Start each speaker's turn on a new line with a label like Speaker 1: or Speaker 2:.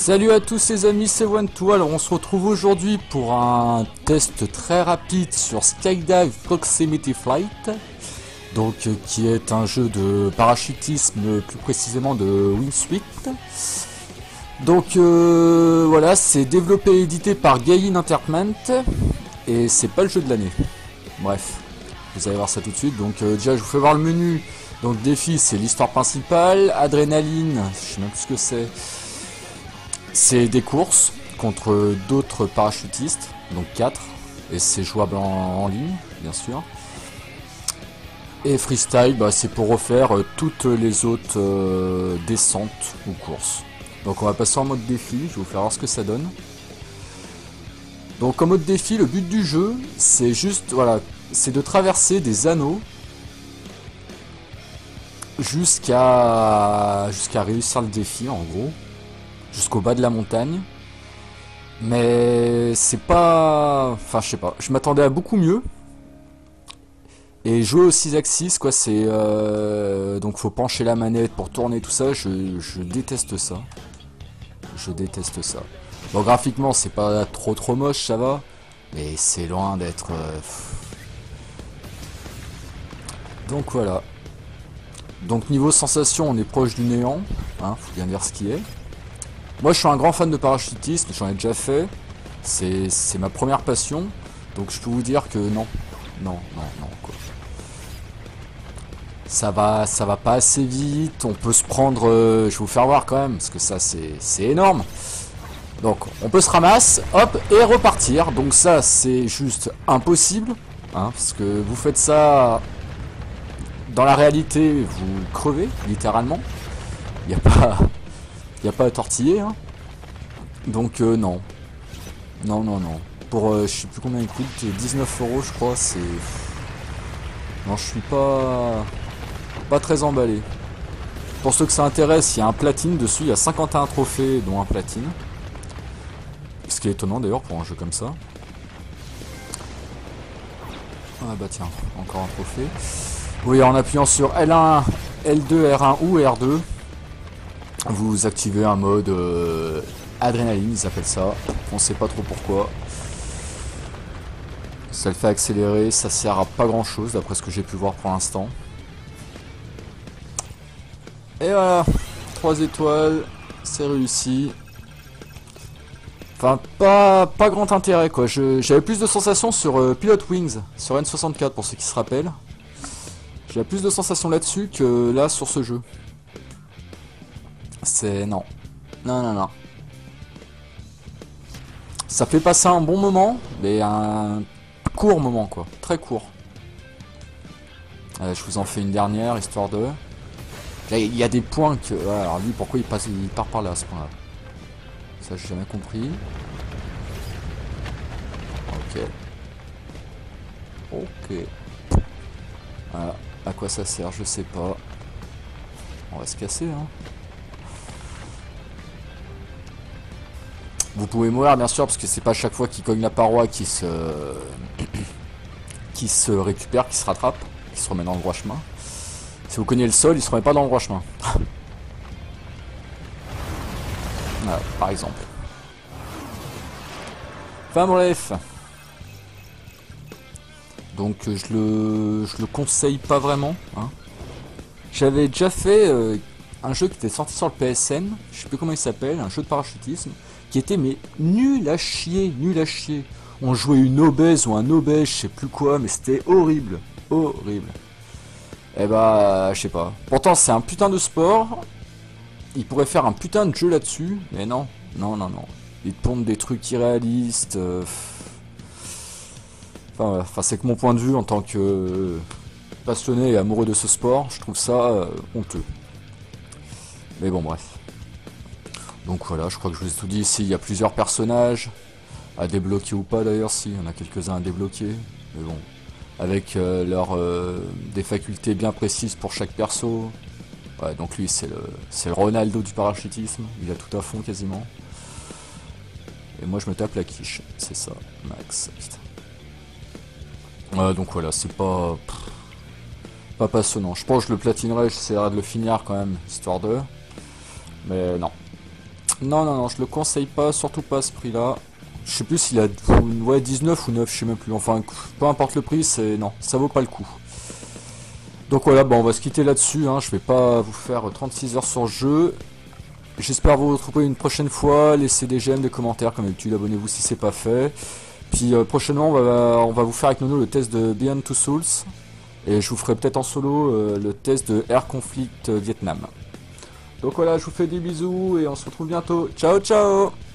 Speaker 1: Salut à tous les amis, c'est One2. Alors on se retrouve aujourd'hui pour un test très rapide sur Skydive Proximity Flight, donc qui est un jeu de parachutisme, plus précisément de Wingsuit. Donc voilà, c'est développé et édité par Gain Entertainment et c'est pas le jeu de l'année. Bref, vous allez voir ça tout de suite. Donc déjà je vous fais voir le menu. Donc défi, c'est l'histoire principale. Adrénaline, je sais même plus ce que c'est. C'est des courses contre d'autres parachutistes, donc 4, et c'est jouable en ligne, bien sûr. Et freestyle, bah, c'est pour refaire toutes les autres descentes ou courses. Donc on va passer en mode défi, je vais vous faire voir ce que ça donne. Donc en mode défi, le but du jeu, c'est juste, voilà, c'est de traverser des anneaux jusqu'à réussir le défi, en gros. Jusqu'au bas de la montagne, mais c'est pas, enfin je sais pas, je m'attendais à beaucoup mieux. Et jouer aux 6 axis, quoi, c'est donc faut pencher la manette pour tourner tout ça. Je déteste ça, je déteste ça. Bon, graphiquement c'est pas trop moche, ça va, mais c'est loin d'être donc voilà. Donc niveau sensation, on est proche du néant, hein, faut bien dire ce qui est. Moi je suis un grand fan de parachutisme, j'en ai déjà fait, c'est ma première passion, donc je peux vous dire que non, quoi. Ça va pas assez vite, on peut se prendre, je vais vous faire voir quand même, parce que ça c'est énorme. Donc on peut se ramasser, hop, et repartir, donc ça c'est juste impossible, hein, parce que vous faites ça dans la réalité, vous crevez, littéralement, il n'y a pas à tortiller, hein. Donc non. Non. Pour je sais plus combien il coûte, 19 € je crois, c'est... Non, je suis pas très emballé. Pour ceux que ça intéresse, il y a un platine dessus, il y a 51 trophées dont un platine. Ce qui est étonnant d'ailleurs pour un jeu comme ça. Ah bah tiens, encore un trophée. Oui, en appuyant sur L1, L2, R1 ou R2, vous activez un mode adrénaline, ils appellent ça. On sait pas trop pourquoi. Ça le fait accélérer, ça sert à pas grand chose d'après ce que j'ai pu voir pour l'instant. Et voilà, 3 étoiles, c'est réussi. Enfin, pas grand intérêt quoi. J'avais plus de sensations sur Pilot Wings, sur N64 pour ceux qui se rappellent. J'avais plus de sensations là-dessus que là sur ce jeu. C'est... non. Non. Ça fait passer un bon moment, mais un court moment quoi, très court. Je vous en fais une dernière, histoire de... Là, il y a des points que... Ouais, alors lui, pourquoi il part par là à ce point-là? Ça, j'ai jamais compris. Ok. Voilà. À quoi ça sert, je sais pas. On va se casser, hein. Vous pouvez mourir bien sûr parce que c'est pas chaque fois qu'il cogne la paroi qui se récupère, qui se rattrape, qui se remet dans le droit chemin. Si vous cognez le sol, il se remet pas dans le droit chemin. Voilà, par exemple. Enfin bref. Donc je le conseille pas vraiment, hein. J'avais déjà fait un jeu qui était sorti sur le PSN, je sais plus comment il s'appelle, un jeu de parachutisme, qui était mais nul à chier. On jouait une obèse ou un obèse, je sais plus quoi, mais c'était horrible. Et bah, je sais pas. Pourtant c'est un putain de sport, il pourrait faire un putain de jeu là-dessus, mais non. Ils te pondent des trucs irréalistes. Enfin c'est que mon point de vue en tant que passionné et amoureux de ce sport, je trouve ça honteux. Mais bon bref. Donc voilà, je crois que je vous ai tout dit ici, il y a plusieurs personnages, à débloquer ou pas d'ailleurs, si, il y en a quelques-uns à débloquer, mais bon, avec des facultés bien précises pour chaque perso. Ouais, donc lui c'est le Ronaldo du parachutisme, il a tout à fond quasiment. Et moi je me tape la quiche, c'est ça, max. Ouais, donc voilà, c'est pas passionnant. Je pense que je le platinerai, j'essaierai de le finir quand même, histoire de... Mais non. Non, non, non, je le conseille pas, surtout pas à ce prix-là. Je sais plus s'il a ouais, 19 ou 9, je sais même plus. Enfin, peu importe le prix, c'est non, ça vaut pas le coup. Donc voilà, bon, on va se quitter là-dessus. Hein. Je vais pas vous faire 36 heures sur le jeu. J'espère vous retrouver une prochaine fois. Laissez des j'aime, des commentaires comme d'habitude. Abonnez-vous si c'est pas fait. Puis prochainement, on va vous faire avec Nono le test de Beyond Two Souls. Et je vous ferai peut-être en solo le test de Air Conflict Vietnam. Donc voilà, je vous fais des bisous et on se retrouve bientôt. Ciao, ciao!